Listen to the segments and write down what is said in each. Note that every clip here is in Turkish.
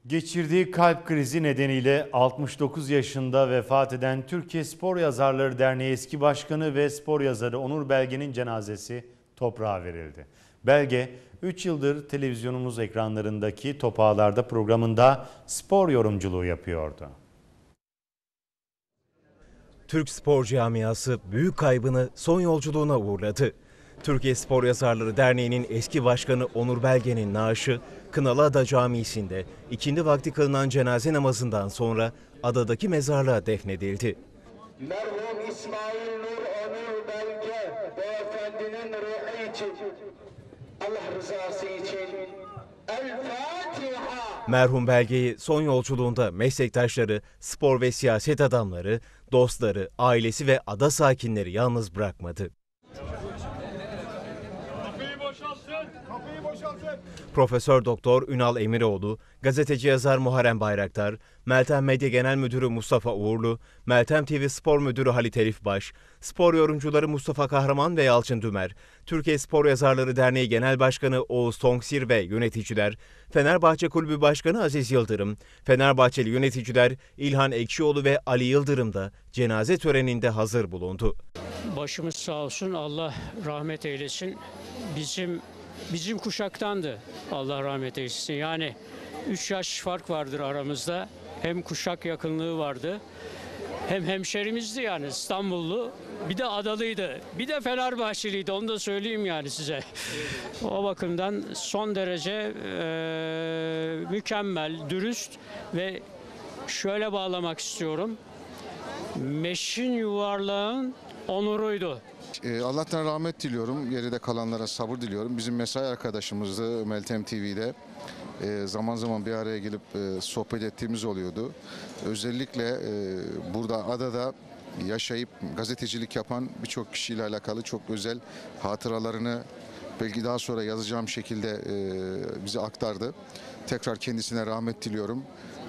Geçirdiği kalp krizi nedeniyle 69 yaşında vefat eden Türkiye Spor Yazarları Derneği eski başkanı ve spor yazarı Onur Belge'nin cenazesi toprağa verildi. Belge, 3 yıldır televizyonumuz ekranlarındaki Top Ağlar'da programında spor yorumculuğu yapıyordu. Türk spor camiası büyük kaybını son yolculuğuna uğurladı. Türkiye Spor Yazarları Derneği'nin eski başkanı Onur Belge'nin naaşı Kınalıada Camisi'nde ikindi vakti kılınan cenaze namazından sonra adadaki mezarlığa defnedildi. Merhum İsmail Nur Onur Belge beyefendinin ruhu için, Allah rızası için El Fatiha. Merhum Belge'yi son yolculuğunda meslektaşları, spor ve siyaset adamları, dostları, ailesi ve ada sakinleri yalnız bırakmadı. Profesör Doktor Ünal Emiroğlu, gazeteci yazar Muharrem Bayraktar, Meltem Medya Genel Müdürü Mustafa Uğurlu, Meltem TV Spor Müdürü Halit Elif Baş, spor yorumcuları Mustafa Kahraman ve Yalçın Dümer, Türkiye Spor Yazarları Derneği Genel Başkanı Oğuz Tongsir ve yöneticiler, Fenerbahçe Kulübü Başkanı Aziz Yıldırım, Fenerbahçeli yöneticiler İlhan Ekşioğlu ve Ali Yıldırım da cenaze töreninde hazır bulundu. Başımız sağ olsun, Allah rahmet eylesin. Bizim kuşaktandı, Allah rahmet eylesin. Yani 3 yaş fark vardır aramızda. Hem kuşak yakınlığı vardı, hem hemşerimizdi yani, İstanbullu. Bir de adalıydı, bir de Fenerbahçeliydi, onu da söyleyeyim yani size. O bakımdan son derece mükemmel, dürüst ve şöyle bağlamak istiyorum. Meşin yuvarlağın onuruydu. Allah'tan rahmet diliyorum. Geride kalanlara sabır diliyorum. Bizim mesai arkadaşımızdı Meltem TV'de. Zaman zaman bir araya gelip sohbet ettiğimiz oluyordu. Özellikle burada adada yaşayıp gazetecilik yapan birçok kişiyle alakalı çok özel hatıralarını belki daha sonra yazacağım şekilde bize aktardı. Tekrar kendisine rahmet diliyorum.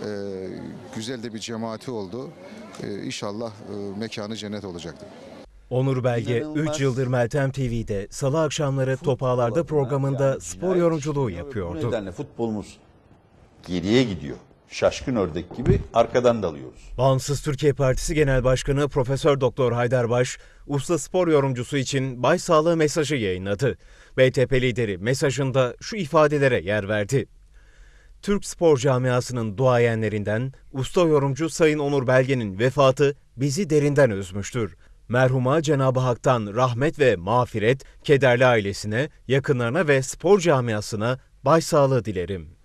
Güzel de bir cemaati oldu. İnşallah mekanı cennet olacaktır. Onur Belge 3 yıldır Meltem TV'de salı akşamları Top Ağlar'da programında spor yorumculuğu yapıyordu. Bu nedenle futbolumuz geriye gidiyor. Şaşkın ördek gibi arkadan dalıyoruz. Bağımsız Türkiye Partisi Genel Başkanı Profesör Doktor Haydar Baş, usta spor yorumcusu için başsağlığı mesajı yayınladı. BTP lideri mesajında şu ifadelere yer verdi. Türk spor camiasının duayenlerinden usta yorumcu Sayın Onur Belge'nin vefatı bizi derinden üzmüştür. Merhuma Cenab-ı Hak'tan rahmet ve mağfiret, kederli ailesine, yakınlarına ve spor camiasına başsağlığı dilerim.